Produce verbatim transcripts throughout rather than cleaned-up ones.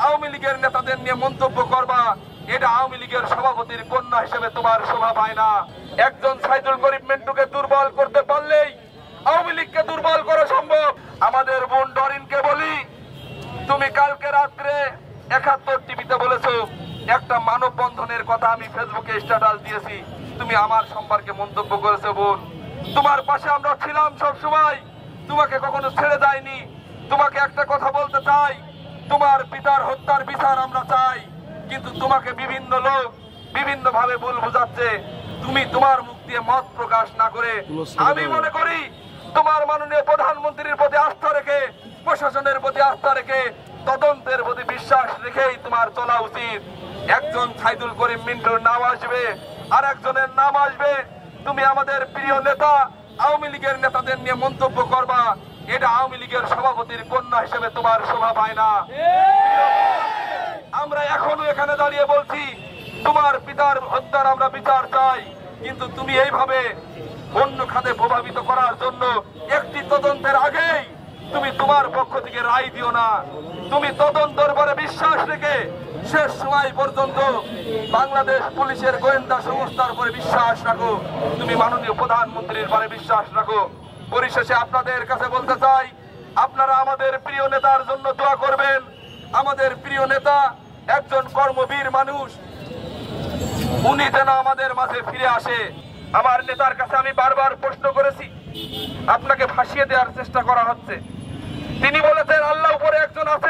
আওয়ামী লীগের নেতাদের নিয়ে মন্তব্য করবা, এটা আওয়ামী লীগের সভাপতির কন্যা হিসেবে তোমার শোভা পায় না। একজন সাইদুল করিম মিন্টুকে দুর্বল করতে পারলেই আওয়ামী লীগকে দুর্বল করা সম্ভব। আমাদের বোন ডরিনকে বলি, তুমি কালকে রাত্রে একাত্তর টিভিতে বলেছো একটা মানববন্ধনের কথা, আমি ফেসবুকে স্ট্যাটাস দিয়েছি, তুমি আমার সম্পর্কে মন্তব্য করেছো। বোন, তোমার পাশে আমরা ছিলাম সব সময়, তোমাকে কখনো ছেড়ে যায়নি। তোমাকে একটা কথা বলতে চাই, তোমার পিতার হত্যার বিচার আমরা চাই, কিন্তু তোমাকে বিভিন্ন লোক বিভিন্ন ভাবে ভুল বোঝাচ্ছে। তুমি তোমার মুখ দিয়ে মত প্রকাশ না করে, আমি মনে করি তোমার মাননীয় প্রধানমন্ত্রীর প্রতি আস্থা রেখে, প্রশাসনের প্রতি আস্থা রেখে, তদন্তের প্রতি বিশ্বাস রেখেই তোমার চলা উচিত। একজন সাইদুল করিম মিন্টুর নাম আসবে, আর একজনের নাম আসবে। তুমি আমাদের প্রিয় নেতা আওয়ামী লীগের নেতাদের নিয়ে মন্তব্য করবা, এটা আওয়ামী লীগের সভাপতির কন্যা হিসেবে তোমার শোভা পায় না। আমরা এখনো এখানে দাঁড়িয়ে বলছি, তোমার পিতার হত্যার আমরা বিচার চাই, কিন্তু তুমি এইভাবে অন্য খাতে প্রভাবিত করার জন্য একটি তদন্তের আগেই তুমি তোমার পক্ষ থেকে রায় দিও না। তুমি তদন্তের পরে বিশ্বাস রেখে শেষ সময় পর্যন্ত বাংলাদেশ পুলিশের গোয়েন্দা সংস্থার উপরে বিশ্বাস রাখো, তুমি মাননীয় প্রধানমন্ত্রীর উপরে বিশ্বাস রাখো। পরিশেষে আপনাদের কাছে বলতে চাই, আপনারা আমাদের প্রিয় নেতার জন্য দোয়া করবেন। আমাদের প্রিয় নেতা একজন কর্মবীর মানুষ, উনি যেন আমাদের মাঝে ফিরে আসে। আমার নেতার কাছে আমি বারবার প্রশ্ন করেছি, আপনাকে ফাঁসিয়ে দেওয়ার চেষ্টা করা হচ্ছে। তিনি বলেছেন আল্লাহ উপরে একজন আছে।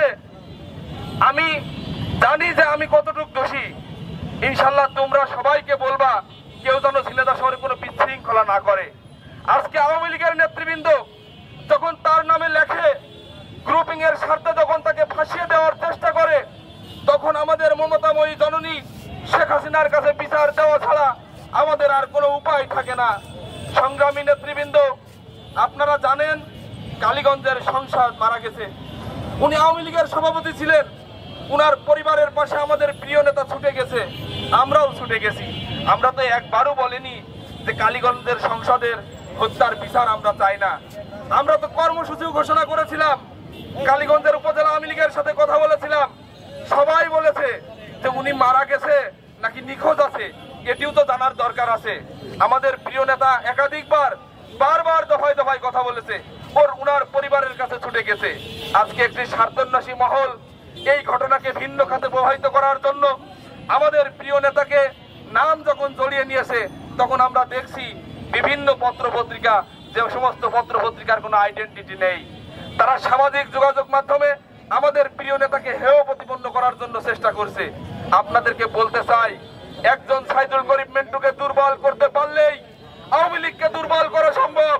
আমি জানি যে আমি কতটুকু দোষী। ইনশাল্লাহ তোমরা সবাইকে বলবা, কেউ যেন ঝিনেদা শহরে কোনো বিশৃঙ্খলা না করে। আজকে আওয়ামী লীগের নেতৃবৃন্দ যখন তার নামে লেখে, গ্রুপিং এর স্বার্থে যখন তাকে ফাঁসিয়ে দেওয়ার চেষ্টা করে, তখন আমাদের মমতাময়ী জননী শেখ হাসিনার কাছে বিচার দেওয়া ছাড়া আমাদের আর কোনো উপায় থাকে না। সংগ্রামী নেতৃবৃন্দ, আপনারা জানেন কালীগঞ্জের সংসদ মারা গেছে, উনি আওয়ামী লীগের সভাপতি ছিলেন। উনার পরিবারের পাশে আমাদের প্রিয় নেতা ছুটে গেছে, আমরাও ছুটে গেছি। আমরা তো একবারও বলিনি যে কালীগঞ্জের সংসদের হত্যার বিচার আমরা চাই না। আমরা তো কর্মসূচিও ঘোষণা করেছিলাম, কালীগঞ্জের উপজেলা আওয়ামী লীগের সাথে কথা বলেছিলাম। সবাই বলেছে যে উনি মারা গেছে নাকি নিখোঁজ আছে, এটিও তো জানার দরকার আছে। আমাদের প্রিয় নেতা একাধিকবার বারবার দফায় দফায় কথা বলেছে, ওর উনার পরিবারের কাছে ছুটে গেছে। আজকে একটি স্বার্থন্বেষী মহল এই ঘটনাকে ভিন্ন খাতে প্রবাহিত করার জন্য আমাদের প্রিয় নেতাকে নাম যখন জড়িয়ে নিয়েছে, তখন আমরা দেখছি বিভিন্ন পত্র পত্রিকা, যে সমস্ত পত্র পত্রিকার কোনো আইডেন্টিটি নেই, তারা সামাজিক যোগাযোগ মাধ্যমে আমাদের প্রিয় নেতাকে হেয় প্রতিপন্ন করার জন্য চেষ্টা করছে। আপনাদেরকে বলতে চাই, একজন সাইদুল করিম মিন্টুকে দুর্বল করতে পারলেই আওয়ামী লীগকে দুর্বল করা সম্ভব।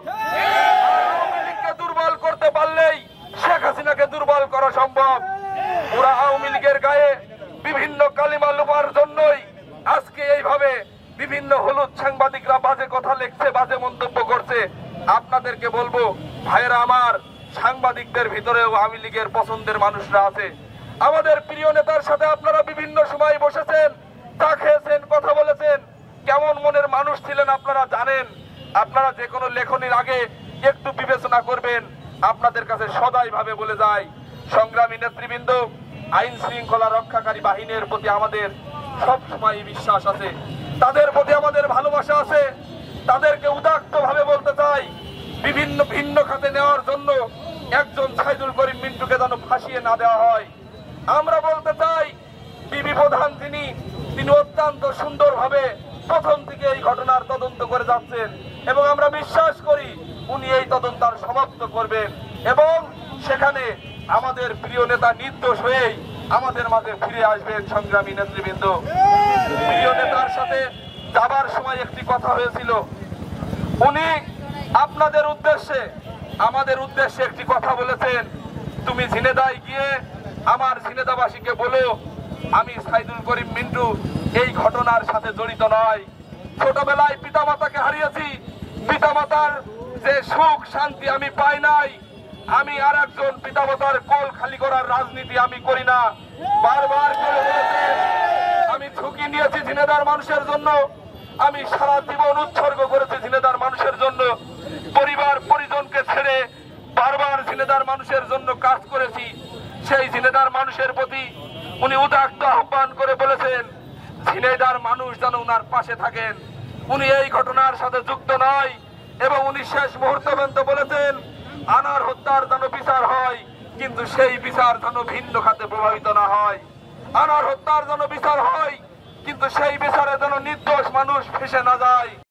আওয়ামী লীগকে দুর্বল করতে পারলেই শেখ হাসিনাকে দুর্বল করা সম্ভব। ওরা আওয়ামী লীগের গায়ে বিভিন্ন কালিমা লোপার জন্যই আজকে এইভাবে বিভিন্ন হলুদ সাংবাদিকরা বাজে কথা লিখছে, বাজে মন্তব্য করছে। আপনাদেরকে বলবো, ভাইয়েরা আমার, সাংবাদিকদের ভিতরেও আওয়ামী লীগের পছন্দের মানুষরা আছে। আমাদের প্রিয় নেতার সাথে আপনারা বিভিন্ন সময় বসেছেন, চা খেয়েছেন, কথা বলেছেন, কেমন মনের মানুষ ছিলেন আপনারা জানেন। আপনারা যে কোনো লেখনির আগে একটু বিবেচনা করবেন। আপনাদের কাছে সদাই ভাবে বলে যায়, সংগ্রামী নেতৃবৃন্দ, আইন শৃঙ্খলা রক্ষাকারী বাহিনীর প্রতি আমাদের সব সময় বিশ্বাস আছে, তাদের প্রতি আমাদের ভালোবাসা আছে। তাদেরকে উদাত্ত ভাবে বলতে চাই, বিভিন্ন ভিন্ন খাতে নেওয়ার জন্য একজন সাইদুল করিম মিন্টুকে যেন ফাঁসিয়ে না দেওয়া হয়। আমরা বলতে চাই, ডিবি প্রধান যিনি, তিনি অত্যন্ত সুন্দরভাবে প্রথম থেকে এই ঘটনার তদন্ত করে যাচ্ছেন, এবং আমরা বিশ্বাস করি উনি এই তদন্ত সমাপ্ত করবেন, এবং সেখানে আমাদের প্রিয় নেতা নির্দোষ হয়েই আমাদের মাঝে ফিরে আসবেন। সংগ্রামী নেতৃবৃন্দ, প্রিয় নেতার সাথে যাবার সময় একটি কথা হয়েছিল, উনি আপনাদের উদ্দেশ্যে, আমাদের উদ্দেশ্যে একটি কথা বলেছেন, তুমি ঝিনেদায় গিয়ে আমার ঝিনেদাবাসীকে বলো আমি সাইদুল করিম মিন্টু এই ঘটনার সাথে জড়িত নয়। ছোটবেলায় পিতামাতাকে হারিয়েছি, পিতামাতার যে সুখ শান্তি আমি পাই নাই, আমি আর একজন পিতামাতার কোল খালি করার রাজনীতি আমি করি না। বারবার করে বলেছেন, আমি ঝুঁকি নিয়েছি ঝিনেদার মানুষের জন্য, আমি সারা জীবন উৎসর্গ করেছি ঝিনেদার মানুষের জন্য, পরিবার পরিজনকে ছেড়ে বারবার ঝিনেদার মানুষের জন্য কাজ করেছি। সেই ঝিনেদার মানুষের প্রতি উনি উদাত্ত আহ্বান করে বলেছেন ঝিনাইদহের মানুষ যেন উনার পাশে থাকেন। উনি এই ঘটনার সাথে যুক্ত নয় এবং উনি শেষ মুহূর্ত পর্যন্ত বলেছেন আনার হত্যার যেন বিচার হয়, কিন্তু সেই বিচার যেন ভিন্ন খাতে প্রভাবিত না হয়। আনার হত্যার যেন বিচার হয়, কিন্তু সেই বিচারে যেন নির্দোষ মানুষ ফেঁসে না যায়।